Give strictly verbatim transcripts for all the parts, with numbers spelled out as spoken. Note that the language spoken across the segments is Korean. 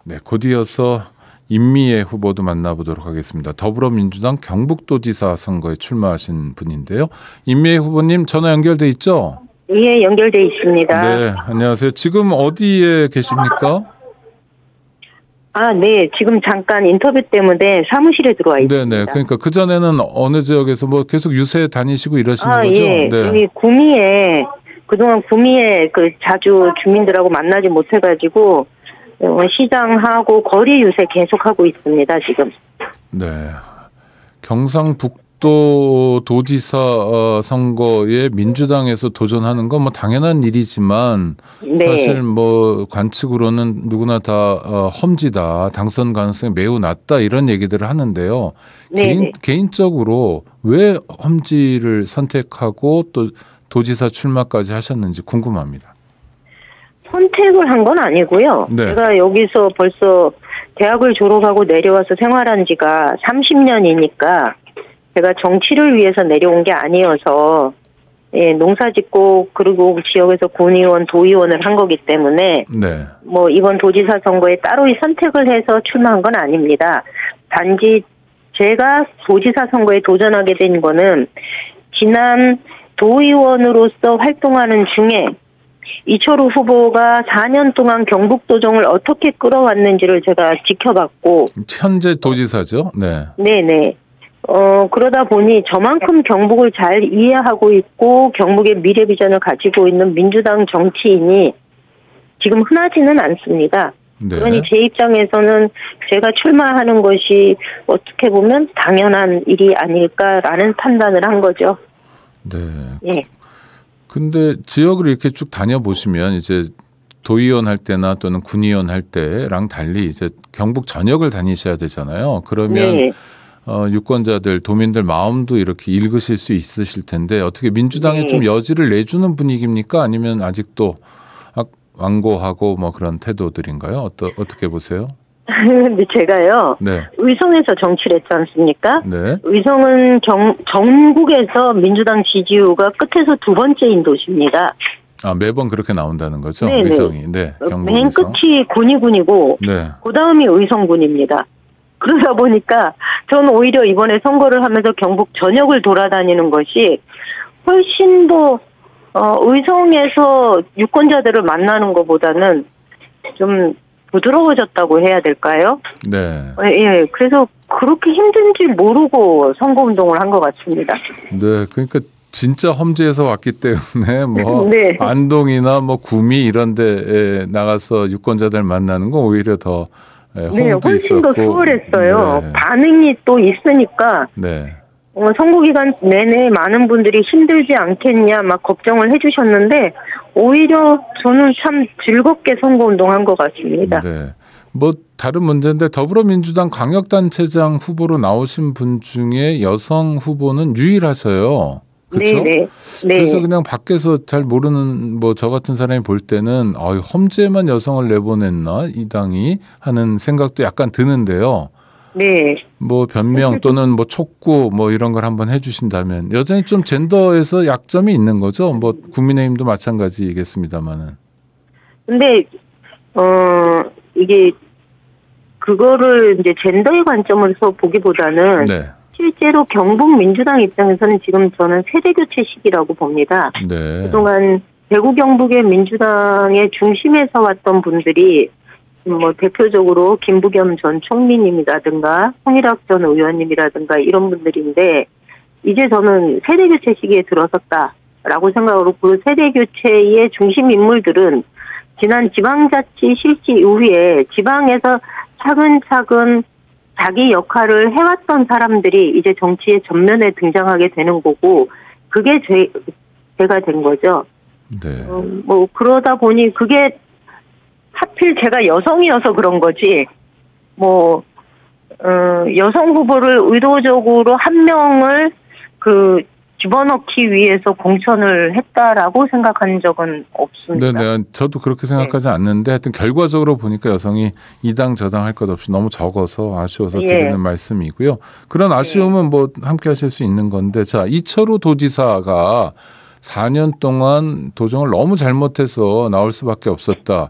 네, 곧 이어서 임미애 후보도 만나보도록 하겠습니다. 더불어민주당 경북도지사 선거에 출마하신 분인데요. 임미애 후보님 전화 연결돼 있죠? 예, 연결돼 있습니다. 네, 안녕하세요. 지금 어디에 계십니까? 아, 네. 지금 잠깐 인터뷰 때문에 사무실에 들어와 있습니다. 네네. 그러니까 그 전에는 어느 지역에서 뭐 계속 유세 다니시고 이러시는 아, 거죠? 예. 네. 여기 구미에 그동안 구미에 그 자주 주민들하고 만나지 못해가지고 어, 시장하고 거리 유세 계속하고 있습니다. 지금. 네. 경상북도 도지사 어, 선거에 민주당에서 도전하는 건 뭐 당연한 일이지만 네. 사실 뭐 관측으로는 누구나 다 어, 험지다, 당선 가능성이 매우 낮다 이런 얘기들을 하는데요. 네, 개인 네. 개인적으로 왜 험지를 선택하고 또 도지사 출마까지 하셨는지 궁금합니다. 선택을 한 건 아니고요. 네. 제가 여기서 벌써 대학을 졸업하고 내려와서 생활한 지가 삼십 년이니까 제가 정치를 위해서 내려온 게 아니어서 예, 농사짓고 그리고 지역에서 군의원, 도의원을 한 거기 때문에 네. 뭐 이번 도지사 선거에 따로 선택을 해서 출마한 건 아닙니다. 단지 제가 도지사 선거에 도전하게 된 거는 지난 도의원으로서 활동하는 중에 이철우 후보가 사 년 동안 경북도정을 어떻게 끌어왔는지를 제가 지켜봤고 현재 도지사죠. 네. 네네. 어, 그러다 보니 저만큼 경북을 잘 이해하고 있고 경북의 미래 비전을 가지고 있는 민주당 정치인이 지금 흔하지는 않습니다. 네. 그러니 제 입장에서는 제가 출마하는 것이 어떻게 보면 당연한 일이 아닐까라는 판단을 한 거죠. 네. 예. 근데 지역을 이렇게 쭉 다녀보시면 이제 도의원 할 때나 또는 군의원 할 때랑 달리 이제 경북 전역을 다니셔야 되잖아요. 그러면 네. 어, 유권자들, 도민들 마음도 이렇게 읽으실 수 있으실 텐데 어떻게 민주당에 네. 좀 여지를 내주는 분위기입니까? 아니면 아직도 완고하고 뭐 그런 태도들인가요? 어떠, 어떻게 보세요? 근데 제가요. 네. 의성에서 정치를 했지 않습니까? 네. 의성은 경, 전국에서 민주당 지지율가 끝에서 두 번째인 도시입니다. 아, 매번 그렇게 나온다는 거죠? 네네. 의성이. 네. 경북 맨 의성. 끝이 군위군이고 네. 그 다음이 의성군입니다. 그러다 보니까 저는 오히려 이번에 선거를 하면서 경북 전역을 돌아다니는 것이 훨씬 더 어, 의성에서 유권자들을 만나는 것보다는 좀 부드러워졌다고 해야 될까요? 네. 예, 그래서 그렇게 힘든지 모르고 선거운동을 한 것 같습니다. 네. 그러니까 진짜 험지에서 왔기 때문에 뭐 네. 안동이나 뭐 구미 이런 데에 나가서 유권자들 만나는 건 오히려 더 호응도 네, 훨씬 있었고. 더 수월했어요. 네. 반응이 또 있으니까 네. 어, 선거기간 내내 많은 분들이 힘들지 않겠냐 막 걱정을 해주셨는데 오히려 저는 참 즐겁게 선거운동한 것 같습니다. 네. 뭐 다른 문제인데 더불어민주당 광역단체장 후보로 나오신 분 중에 여성 후보는 유일하셔요. 그렇죠? 네네. 네. 그래서 그냥 밖에서 잘 모르는 뭐 저 같은 사람이 볼 때는 어, 험지에만 여성을 내보냈나 이 당이 하는 생각도 약간 드는데요. 네. 뭐 변명 또는 뭐 촉구 뭐 이런 걸 한번 해주신다면 여전히 좀 젠더에서 약점이 있는 거죠. 뭐 국민의힘도 마찬가지겠습니다만은. 근데 어 이게 그거를 이제 젠더의 관점에서 보기보다는 네. 실제로 경북 민주당 입장에서는 지금 저는 세대 교체 시기라고 봅니다. 네. 그동안 대구 경북의 민주당의 중심에 서왔던 분들이 뭐 대표적으로 김부겸 전 총리님이라든가 홍일학 전 의원님이라든가 이런 분들인데 이제 저는 세대 교체 시기에 들어섰다라고 생각하고 그 세대 교체의 중심 인물들은 지난 지방자치 실시 이후에 지방에서 차근차근 자기 역할을 해왔던 사람들이 이제 정치의 전면에 등장하게 되는 거고 그게 제, 제가 된 거죠. 네. 어, 뭐 그러다 보니 그게 하필 제가 여성이어서 그런 거지, 뭐, 어, 여성 후보를 의도적으로 한 명을 그 집어넣기 위해서 공천을 했다라고 생각한 적은 없습니다. 네네. 저도 그렇게 생각하지 네. 않는데 하여튼 결과적으로 보니까 여성이 이 당 저당 할 것 없이 너무 적어서 아쉬워서 예. 드리는 말씀이고요. 그런 아쉬움은 뭐 함께 하실 수 있는 건데 자, 이철우 도지사가 사 년 동안 도정을 너무 잘못해서 나올 수밖에 없었다.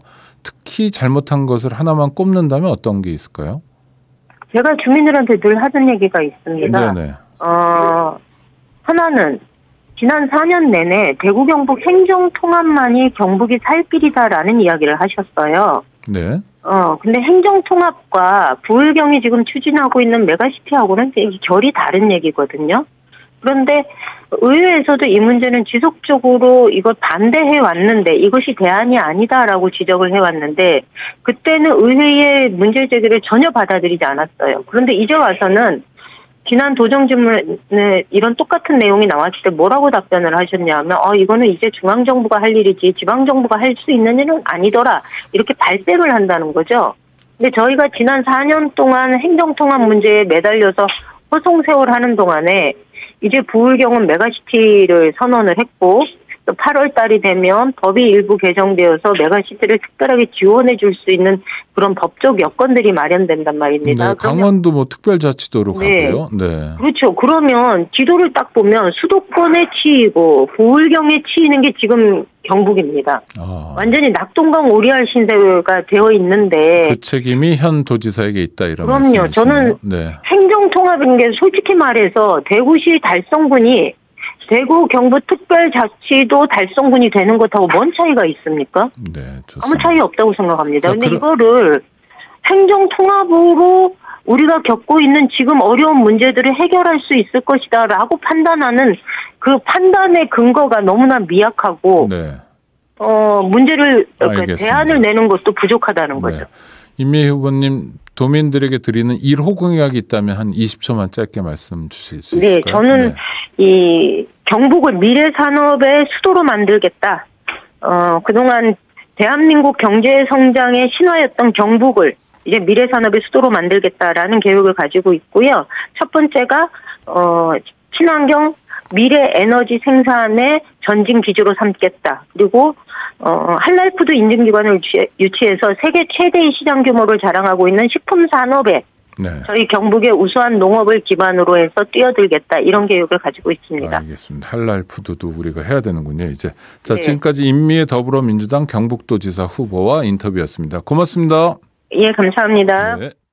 특히 잘못한 것을 하나만 꼽는다면 어떤 게 있을까요? 제가 주민들한테 늘 하던 얘기가 있습니다. 네네. 어, 하나는 지난 사 년 내내 대구 경북 행정통합만이 경북이 살 길이다라는 이야기를 하셨어요. 네. 어, 근데 행정통합과 부울경이 지금 추진하고 있는 메가시티하고는 되게 결이 다른 얘기거든요. 그런데 의회에서도 이 문제는 지속적으로 이걸 반대해 왔는데 이것이 대안이 아니다라고 지적을 해왔는데 그때는 의회의 문제 제기를 전혀 받아들이지 않았어요. 그런데 이제 와서는 지난 도정질문에 이런 똑같은 내용이 나왔을 때 뭐라고 답변을 하셨냐면 어 이거는 이제 중앙정부가 할 일이지 지방정부가 할 수 있는 일은 아니더라 이렇게 발뺌을 한다는 거죠. 근데 저희가 지난 사 년 동안 행정통합 문제에 매달려서 허송세월하는 동안에 이제 부울경은 메가시티를 선언을 했고 또 팔월 달이 되면 법이 일부 개정되어서 메가시티를 특별하게 지원해 줄 수 있는 그런 법적 여건들이 마련된단 말입니다. 네, 강원도 뭐 특별자치도로 네. 가고요. 네. 그렇죠. 그러면 지도를 딱 보면 수도권에 치이고 부울경에 치이는 게 지금 경북입니다. 아. 완전히 낙동강 오리알 신세가 되어 있는데 그 책임이 현 도지사에게 있다 이런 그럼요. 말씀이시네요. 저는 네. 행정통합인 게 솔직히 말해서 대구시 달성군이 대구 경북특별자치도 달성군이 되는 것하고 뭔 차이가 있습니까? 네, 좋습니다. 아무 차이 없다고 생각합니다. 자, 근데 그러... 이거를 행정통합으로 우리가 겪고 있는 지금 어려운 문제들을 해결할 수 있을 것이다라고 판단하는 그 판단의 근거가 너무나 미약하고 네. 어, 문제를 알겠습니다. 대안을 내는 것도 부족하다는 거죠. 네. 임미애 후보님 도민들에게 드리는 일 호 공약이 있다면 한 이십 초만 짧게 말씀 주실 수 네, 있을까요? 저는 네. 이 경북을 미래 산업의 수도로 만들겠다. 어, 그동안 대한민국 경제 성장의 신화였던 경북을 이제 미래 산업의 수도로 만들겠다라는 계획을 가지고 있고요. 첫 번째가 어, 친환경 미래 에너지 생산의 전진 기지로 삼겠다. 그리고 어, 한랄푸드 인증기관을 유치, 유치해서 세계 최대의 시장 규모를 자랑하고 있는 식품 산업에 네. 저희 경북의 우수한 농업을 기반으로 해서 뛰어들겠다 이런 계획을 가지고 있습니다. 알겠습니다. 할랄 푸드도 우리가 해야 되는군요. 이제 자 네. 지금까지 임미애 더불어민주당 경북도지사 후보와 인터뷰였습니다. 고맙습니다. 예, 감사합니다. 네.